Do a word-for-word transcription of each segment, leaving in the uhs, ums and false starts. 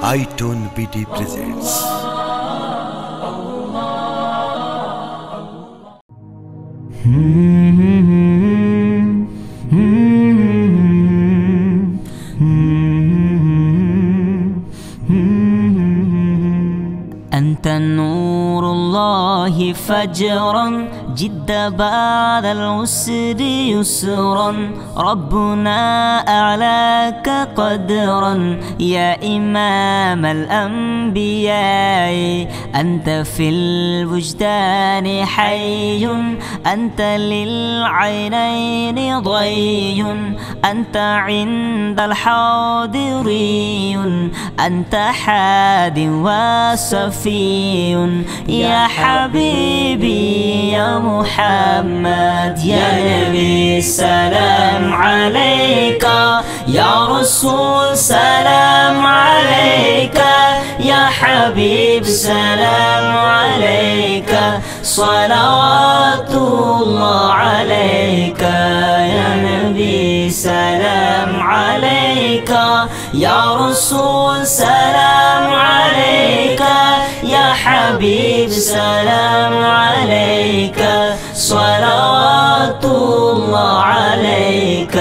আইটোন BD presents. أنت نور الله فجرا جد بعد العسر يسرا ربنا أعلاك قدرا يا إمام الأنبياء أنت في الوجدان حي أنت للعينين ضي أنت عند الحاضري أنت حاد وصفي يا حبيبي يا محمد يا نبي سلام عليك يا رسول سلام عليك يا حبيب سلام عليك صلوات الله عليك يا نبي سلام عليك يا رسول سلام عليك يا حبيب سلام عليك صلوات الله عليك.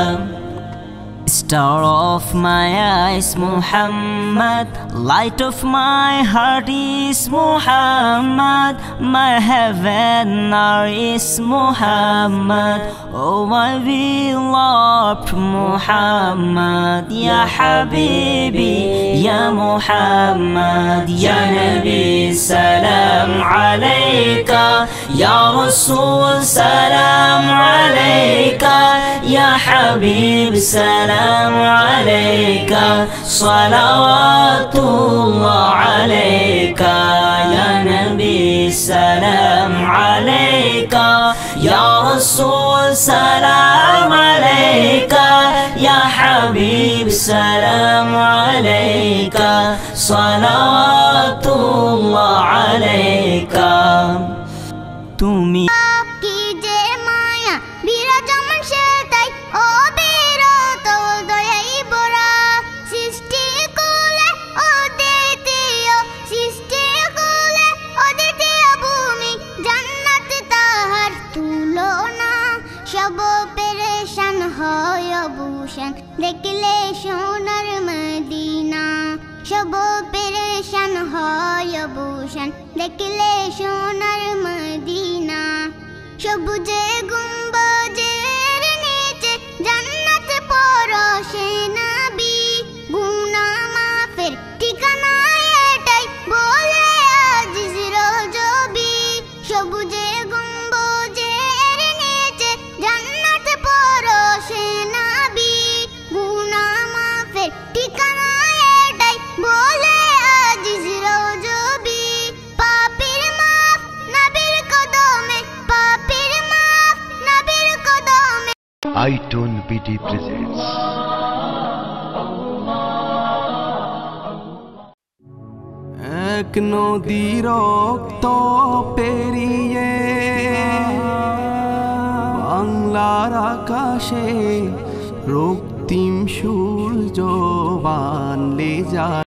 Star of my eyes Muhammad, light of my heart is Muhammad, my heaven is Muhammad, oh my beloved Muhammad ya Habibi ya Muhammad ya Nabi salam alayka ya Rasul salam alayka ya Habib salam عليك صلوات الله عليك يا نبي سلام عليك يا رسول سلام عليك يا حبيب سلام عليك صلوات الله عليك. তুমি দেখলে সোনার Medina সব পেরেশান হয় ভূষণ দেখলে সোনার Medina সবুজে গুম্বজের নিচে জান্নাত পরশে নবী গুনাহ মাফের ঠিকানা এটাই বলে আজিজ রজবী সবুজে গুম্বজের নিচে জান্নাত পরশে নবী গুনাহ মাফের ঠিকানা এটাই বলে আজিজ রজবী পাপীর মাফ নবীর কদমে পাপীর মাফ নবীর কদমে। ITone BD presents. এক নদী রক্ত পেরিয়ে বাংলার আকাশে রক্তিম সূর্য বানলে যায়